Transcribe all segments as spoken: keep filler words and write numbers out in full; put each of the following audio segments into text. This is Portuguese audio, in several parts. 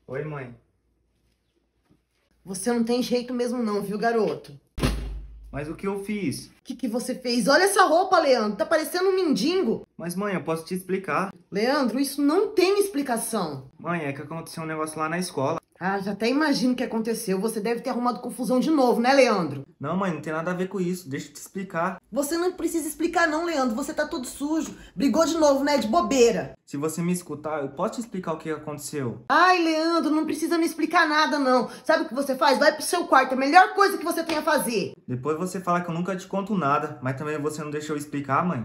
Oi, mãe. Você não tem jeito mesmo não, viu, garoto? Mas o que eu fiz? O que que você fez? Olha essa roupa, Leandro. Tá parecendo um mendigo. Mas, mãe, eu posso te explicar. Leandro, isso não tem explicação. Mãe, é que aconteceu um negócio lá na escola. Ah, já até imagino o que aconteceu. Você deve ter arrumado confusão de novo, né, Leandro? Não, mãe, não tem nada a ver com isso. Deixa eu te explicar. Você não precisa explicar não, Leandro. Você tá todo sujo. Brigou de novo, né? De bobeira. Se você me escutar, eu posso te explicar o que aconteceu. Ai, Leandro, não precisa me explicar nada, não. Sabe o que você faz? Vai pro seu quarto. É a melhor coisa que você tem a fazer. Depois você fala que eu nunca te conto nada, mas também você não deixou eu explicar, mãe.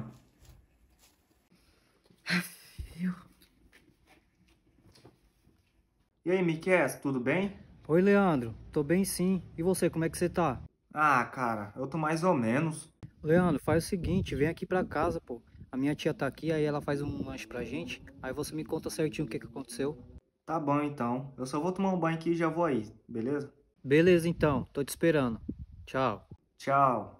E aí, Miquel, tudo bem? Oi, Leandro. Tô bem sim. E você, como é que você tá? Ah, cara, eu tô mais ou menos. Leandro, faz o seguinte, vem aqui pra casa, pô. A minha tia tá aqui, aí ela faz um lanche pra gente. Aí você me conta certinho o que que aconteceu. Tá bom, então. Eu só vou tomar um banho aqui e já vou aí, beleza? Beleza, então. Tô te esperando. Tchau. Tchau.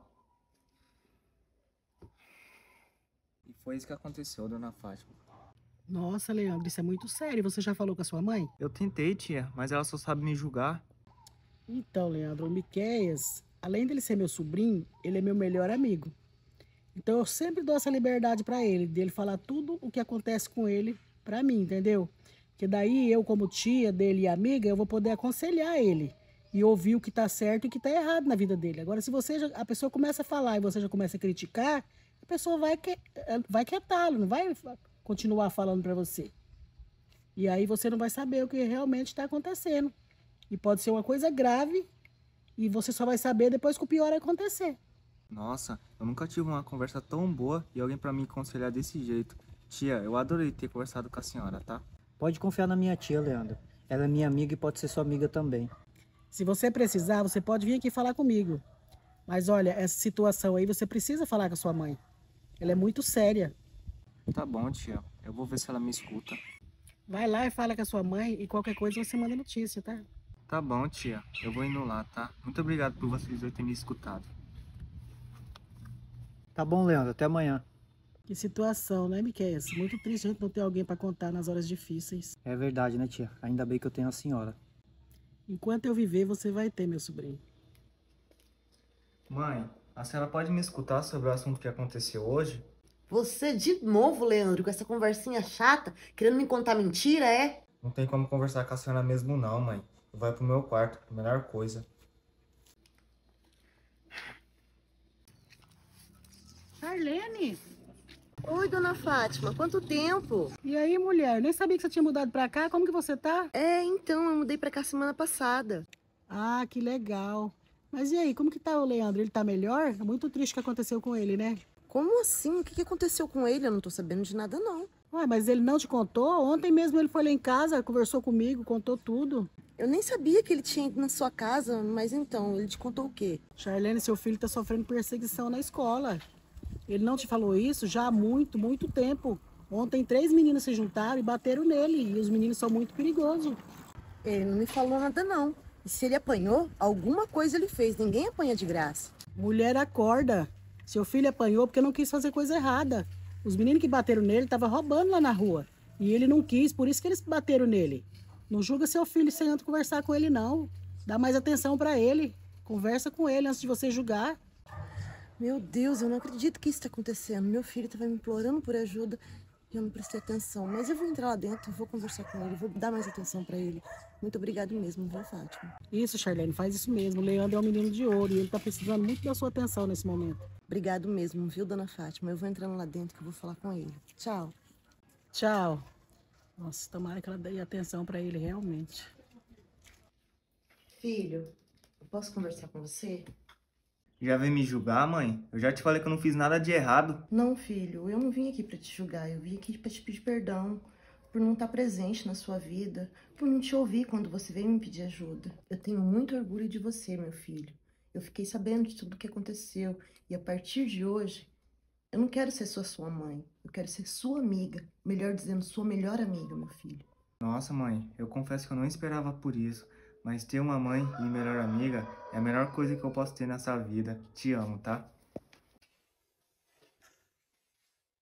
E foi isso que aconteceu, dona Fátima. Nossa, Leandro, isso é muito sério. Você já falou com a sua mãe? Eu tentei, tia, mas ela só sabe me julgar. Então, Leandro, o Miqueias, além dele ser meu sobrinho, ele é meu melhor amigo. Então eu sempre dou essa liberdade pra ele, dele falar tudo o que acontece com ele pra mim, entendeu? Que daí eu, como tia dele e amiga, eu vou poder aconselhar ele e ouvir o que tá certo e o que tá errado na vida dele. Agora, se você já, a pessoa começa a falar e você já começa a criticar, a pessoa vai, que, vai quietá-lo, não vai continuar falando pra você. E aí você não vai saber o que realmente está acontecendo. E pode ser uma coisa grave e você só vai saber depois que o pior acontecer. Nossa, eu nunca tive uma conversa tão boa e alguém pra me aconselhar desse jeito. Tia, eu adorei ter conversado com a senhora, tá? Pode confiar na minha tia, Leandro. Ela é minha amiga e pode ser sua amiga também. Se você precisar, você pode vir aqui falar comigo. Mas olha, essa situação aí você precisa falar com a sua mãe. Ela é muito séria. Tá bom, tia. Eu vou ver se ela me escuta. Vai lá e fala com a sua mãe e qualquer coisa você manda notícia, tá? Tá bom, tia. Eu vou indo lá, tá? Muito obrigado por vocês dois terem me escutado. Tá bom, Leandro. Até amanhã. Que situação, né, Miqueias? Muito triste a gente não ter alguém para contar nas horas difíceis. É verdade, né, tia? Ainda bem que eu tenho a senhora. Enquanto eu viver, você vai ter, meu sobrinho. Mãe, a senhora pode me escutar sobre o assunto que aconteceu hoje? Você de novo, Leandro, com essa conversinha chata, querendo me contar mentira, é? Não tem como conversar com a senhora mesmo não, mãe. Vai pro meu quarto, a melhor coisa. Arlene? Oi, dona Fátima, quanto tempo? E aí, mulher? Nem sabia que você tinha mudado pra cá. Como que você tá? É, então, eu mudei pra cá semana passada. Ah, que legal. Mas e aí, como que tá o Leandro? Ele tá melhor? É muito triste o que aconteceu com ele, né? Como assim? O que que aconteceu com ele? Eu não tô sabendo de nada, não. Ué, mas ele não te contou? Ontem mesmo ele foi lá em casa, conversou comigo, contou tudo. Eu nem sabia que ele tinha ido na sua casa, mas então, ele te contou o quê? Charlene, seu filho tá sofrendo perseguição na escola. Ele não te falou isso já há muito, muito tempo. Ontem três meninos se juntaram e bateram nele. E os meninos são muito perigosos. Ele não me falou nada, não. E se ele apanhou, alguma coisa ele fez. Ninguém apanha de graça. Mulher, acorda. Seu filho apanhou porque não quis fazer coisa errada. Os meninos que bateram nele estavam roubando lá na rua. E ele não quis, por isso que eles bateram nele. Não julga seu filho sem antes conversar com ele, não. Dá mais atenção pra ele. Conversa com ele antes de você julgar. Meu Deus, eu não acredito que isso está acontecendo. Meu filho estava me implorando por ajuda e eu não prestei atenção. Mas eu vou entrar lá dentro, vou conversar com ele, vou dar mais atenção para ele. Muito obrigado mesmo, viu, Fátima? Isso, Charlene, faz isso mesmo. O Leandro é um menino de ouro e ele tá precisando muito da sua atenção nesse momento. Obrigado mesmo, viu, dona Fátima? Eu vou entrando lá dentro que eu vou falar com ele. Tchau. Tchau. Nossa, tomara que ela dê atenção pra ele, realmente. Filho, eu posso conversar com você? Já vem me julgar, mãe? Eu já te falei que eu não fiz nada de errado. Não, filho, eu não vim aqui para te julgar. Eu vim aqui para te pedir perdão por não estar presente na sua vida, por não te ouvir quando você veio me pedir ajuda. Eu tenho muito orgulho de você, meu filho. Eu fiquei sabendo de tudo o que aconteceu e a partir de hoje, eu não quero ser só sua mãe. Eu quero ser sua amiga, melhor dizendo, sua melhor amiga, meu filho. Nossa, mãe, eu confesso que eu não esperava por isso. Mas ter uma mãe e melhor amiga é a melhor coisa que eu posso ter nessa vida. Te amo, tá?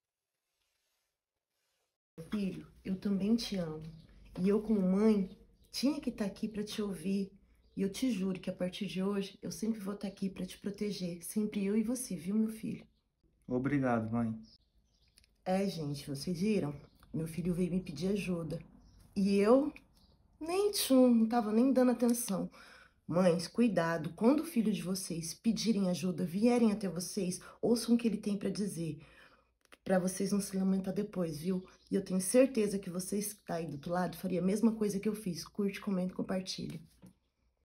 Filho, eu também te amo. E eu, como mãe, Tinha que estar aqui para te ouvir. E eu te juro que a partir de hoje, eu sempre vou estar aqui para te proteger. Sempre eu e você, viu, meu filho? Obrigado, mãe. É, gente, vocês viram? Meu filho veio me pedir ajuda. E eu nem tchum, não tava nem dando atenção. Mães, cuidado. Quando o filho de vocês pedirem ajuda, vierem até vocês, ouçam o que ele tem para dizer. Para vocês não se lamentar depois, viu? E eu tenho certeza que vocês que tá aí do outro lado faria a mesma coisa que eu fiz. Curte, comenta e compartilha.